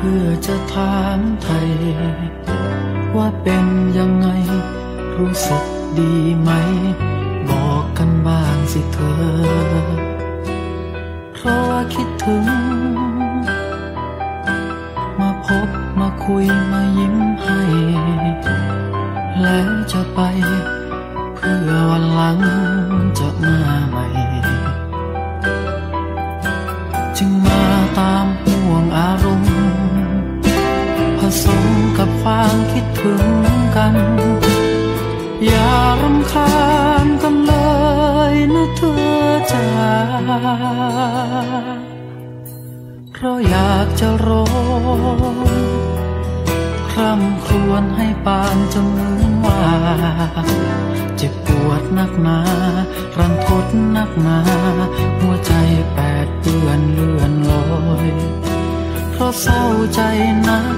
พื่อจะถามไทยว่าเป็นยังไงรู้สึกดีไหมบอกกันบ้างสิเธอเพราะว่าคิดถึงมาพบมาคุยมายิ้มให้แล้วจะไปเพื่อวันหลังจะมาใหม่จึงมาตามห่วงอารมณ์ผสมกับความคิดถึงกันอย่ารำคาญกันเลยนะเธอจ๋าเพราะอยากจะร้องคร่ำครวญให้ปานจนเหมือนว่าเจ็บปวดนักหนารันทดนักหนาหัวใจแปดเปื้อนเลื่อนลอยเพราะเศร้าใจนัก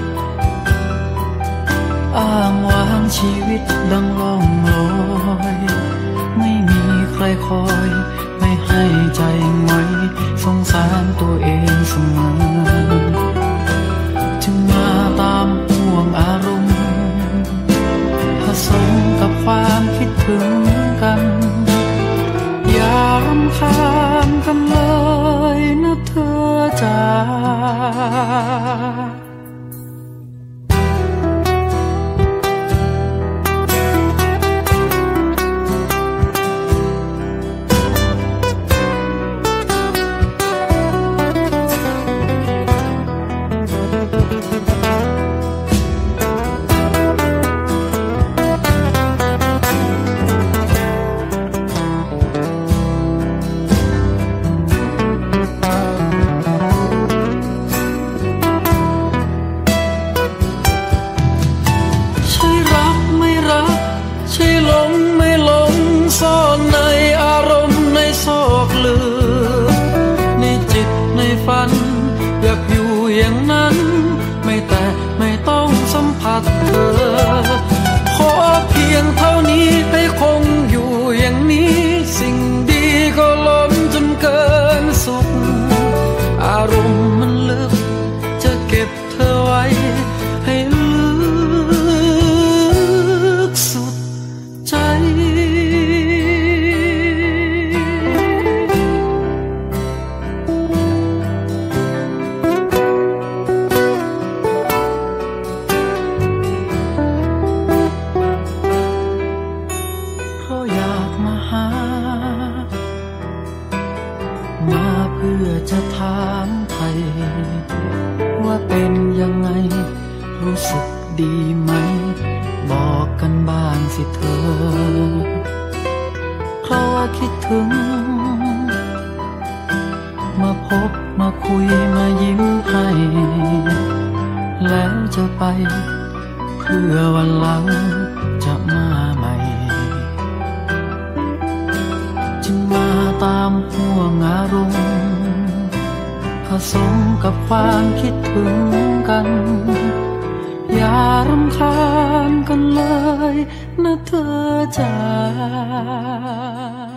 อ้างว้างชีวิตดังล่องลอยไม่มีใครคอยไม่ให้ใจไว้สงสารตัวเองเสมอจึงมาตามห่วงอารมณ์ผสมกับความคิดถึงกันอย่ารำคาญกันเลยนะเธอจ๋าซ่อนในอารมณ์ในซอกลึกในจิตในฝันอยากอยู่อย่างนั้นไม่แต่ไม่ต้องสัมผัสเธอขอเพียงเท่านี้ให้คงอยู่อย่างนี้สิ่งดีก็ล้นจนเกินสุดอารมณ์มันลึกจะเก็บเธอไว้ให้ลึกสุดใจมาเพื่อจะถามไทยว่าเป็นยังไงรู้สึกดีไหมบอกกันบ้างสิเธอเพราะว่าคิดถึงมาพบมาคุยมายิ้มให้แล้วจะไปเพื่อวันหลังจะมาใหม่จึงมาตามห่วงอารมณ์ผสมกับความคิดถึงกันอย่ารำคาญกันเลยนะเธอจ๋า